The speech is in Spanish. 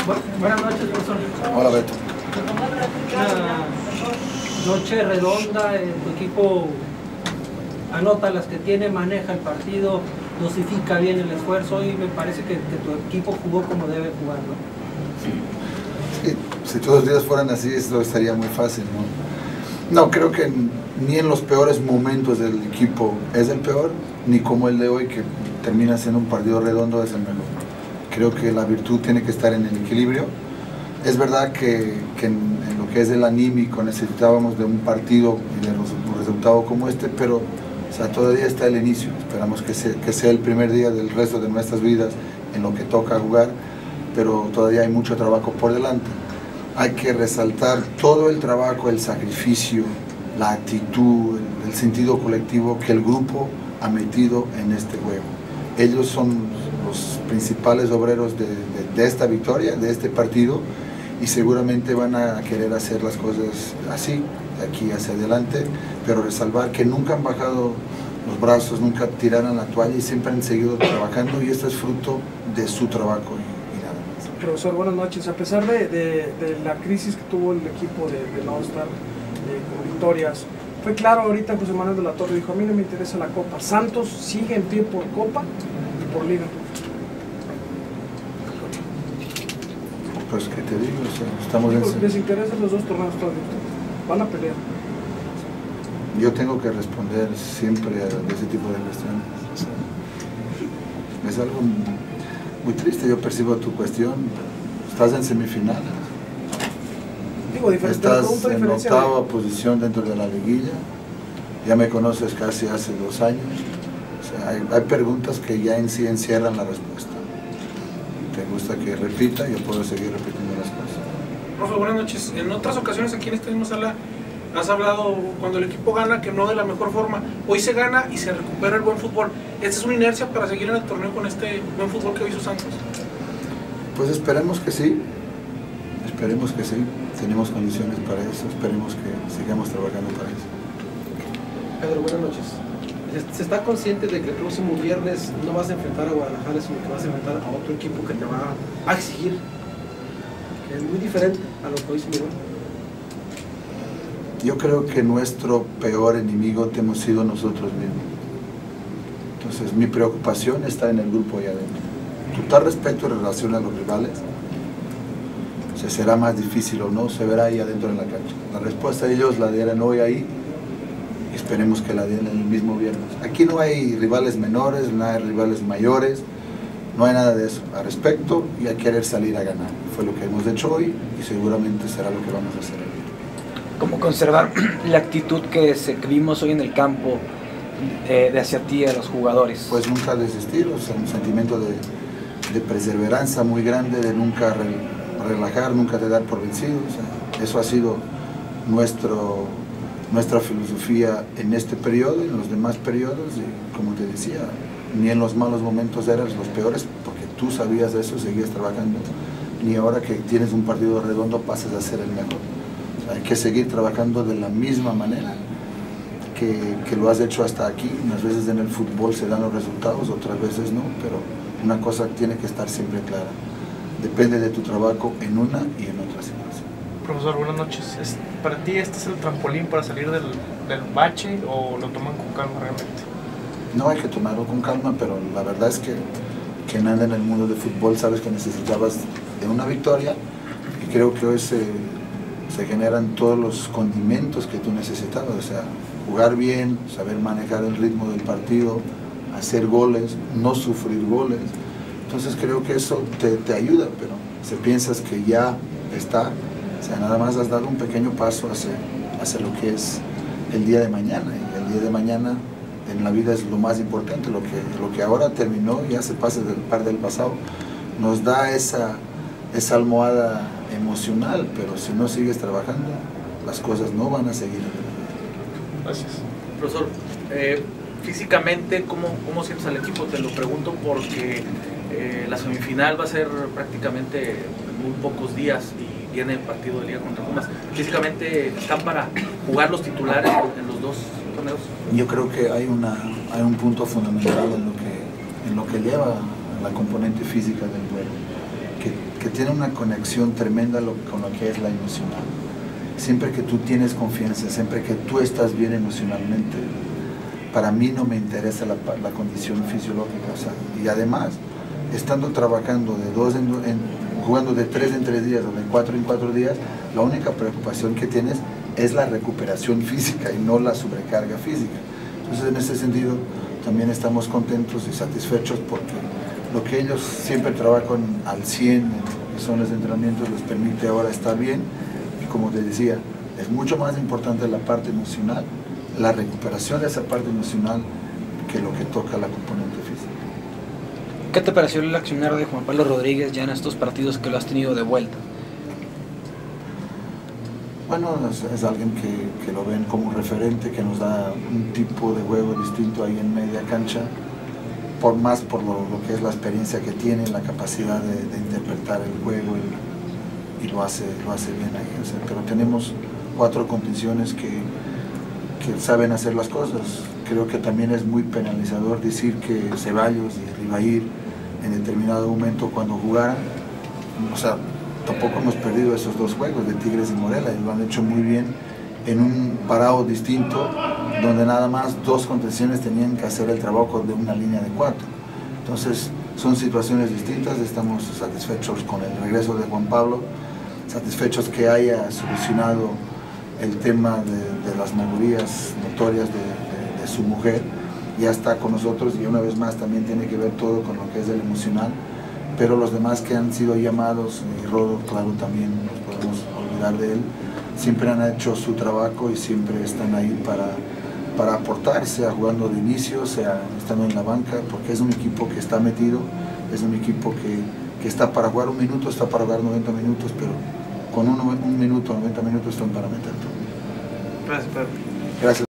Buenas noches, profesor. Hola, Beto. Una noche redonda, tu equipo anota las que tiene, maneja el partido, dosifica bien el esfuerzo y me parece que tu equipo jugó como debe jugar, ¿no? Sí, si todos los días fueran así, esto estaría muy fácil, ¿no? No, creo que ni en los peores momentos del equipo es el peor, ni como el de hoy, que termina siendo un partido redondo, es el mejor. Creo que la virtud tiene que estar en el equilibrio. Es verdad que en lo que es el anímico necesitábamos de un partido y de un resultado como este, pero o sea, todavía está el inicio. Esperamos que sea el primer día del resto de nuestras vidas en lo que toca jugar, pero todavía hay mucho trabajo por delante. Hay que resaltar todo el trabajo, el sacrificio, la actitud, el sentido colectivo que el grupo ha metido en este juego. Ellos son los principales obreros de esta victoria, de este partido, y seguramente van a querer hacer las cosas así, de aquí hacia adelante, pero resaltar que nunca han bajado los brazos, nunca tiraron la toalla y siempre han seguido trabajando, y esto es fruto de su trabajo y nada más. Profesor, buenas noches. A pesar de la crisis que tuvo el equipo de no estar con victorias, fue claro ahorita José Manuel de la Torre, dijo: a mí no me interesa la Copa. Santos sigue en pie por Copa y por Liga. Pues que te digo, o sea, estamos en... Les interesan los dos torneos todavía, van a pelear. Yo tengo que responder siempre a ese tipo de cuestiones. Es algo muy triste, yo percibo tu cuestión. Estás en semifinales. Estás en octava posición dentro de la liguilla. Ya me conoces casi hace 2 años. O sea, hay preguntas que ya en sí encierran la respuesta. ¿Te gusta que repita? Yo puedo seguir repitiendo las cosas. Profe, buenas noches. En otras ocasiones aquí en esta misma sala has hablado cuando el equipo gana que no de la mejor forma. Hoy se gana y se recupera el buen fútbol. ¿Esta es una inercia para seguir en el torneo con este buen fútbol que hizo Santos? Pues esperemos que sí. Esperemos que sí. Tenemos condiciones para eso. Esperemos que sigamos trabajando para eso. Pedro, buenas noches. ¿Se está consciente de que el próximo viernes no vas a enfrentar a Guadalajara, sino que vas a enfrentar a otro equipo que te va a exigir? Que es muy diferente a lo que hoy se miró. Yo creo que nuestro peor enemigo hemos sido nosotros mismos. Entonces mi preocupación está en el grupo allá adentro. Total respeto en relación a los rivales. O sea, será más difícil o no, se verá ahí adentro en la cancha. La respuesta ellos la dieron hoy ahí. Esperemos que la den el mismo viernes. Aquí no hay rivales menores, no hay rivales mayores, no hay nada de eso. A respecto y a querer salir a ganar. Fue lo que hemos hecho hoy y seguramente será lo que vamos a hacer hoy. ¿Cómo conservar la actitud que vimos hoy en el campo de hacia ti, a los jugadores? Pues nunca desistir, o sea, un sentimiento de perseverancia muy grande, de nunca relajar, nunca de dar por vencido. O sea, eso ha sido nuestra filosofía en este periodo y en los demás periodos, y como te decía, ni en los malos momentos eras los peores, porque tú sabías de eso, seguías trabajando, ni ahora que tienes un partido redondo pasas a ser el mejor. O sea, hay que seguir trabajando de la misma manera que lo has hecho hasta aquí. Unas veces en el fútbol se dan los resultados, otras veces no, pero una cosa tiene que estar siempre clara: depende de tu trabajo en una y en otra situación. Profesor, buenas noches. ¿Para ti este es el trampolín para salir del bache o lo toman con calma realmente? No, hay que tomarlo con calma, pero la verdad es que nada en el mundo del fútbol sabes que necesitabas de una victoria, y creo que hoy se generan todos los condimentos que tú necesitabas. O sea, jugar bien, saber manejar el ritmo del partido, hacer goles, no sufrir goles. Entonces creo que eso te ayuda, pero si piensas que ya está, o sea, nada más has dado un pequeño paso hacia lo que es el día de mañana, y el día de mañana en la vida es lo más importante. Lo que ahora terminó ya se pasa del par del pasado, nos da esa almohada emocional, pero si no sigues trabajando, las cosas no van a seguir. Gracias. Profesor, físicamente, ¿cómo sientes al equipo? Te lo pregunto porque la semifinal va a ser prácticamente en muy pocos días y viene el partido de Liga contra Pumas. ¿Físicamente están para jugar los titulares en los dos torneos? Yo creo que hay un punto fundamental en lo que lleva a la componente física del juego, que tiene una conexión tremenda con lo que es la emocional. Siempre que tú tienes confianza, siempre que tú estás bien emocionalmente, para mí no me interesa la condición fisiológica. O sea, y además, estando trabajando jugando de 3 en 3 días o de 4 en 4 días, la única preocupación que tienes es la recuperación física y no la sobrecarga física. Entonces, en ese sentido, también estamos contentos y satisfechos porque lo que ellos siempre trabajan al 100 en zonas de entrenamiento les permite ahora estar bien. Y como te decía, es mucho más importante la parte emocional, la recuperación de esa parte emocional, que lo que toca la componente física. ¿Qué te pareció el accionar de Juan Pablo Rodríguez ya en estos partidos que lo has tenido de vuelta? Bueno, es alguien que lo ven como referente, que nos da un tipo de juego distinto ahí en media cancha, por lo que es la experiencia que tiene, la capacidad de interpretar el juego y lo hace bien ahí. O sea, pero tenemos 4 contenciones que saben hacer las cosas. Creo que también es muy penalizador decir que Ceballos y Ribair en determinado momento cuando jugaran, o sea, tampoco hemos perdido esos 2 juegos de Tigres y Morelia, y lo han hecho muy bien en un parado distinto, donde nada más 2 contenciones tenían que hacer el trabajo de una línea de 4. Entonces, son situaciones distintas. Estamos satisfechos con el regreso de Juan Pablo, satisfechos que haya solucionado el tema de las mejorías notorias de su mujer. Ya está con nosotros y una vez más también tiene que ver todo con lo que es el emocional. Pero los demás que han sido llamados, y Rodo, claro, también nos podemos olvidar de él, siempre han hecho su trabajo y siempre están ahí para aportar, sea jugando de inicio, sea estando en la banca, porque es un equipo que está metido, es un equipo que está para jugar 1 minuto, está para jugar 90 minutos, pero con un minuto, 90 minutos están para meter todo. Gracias, Pedro. Gracias.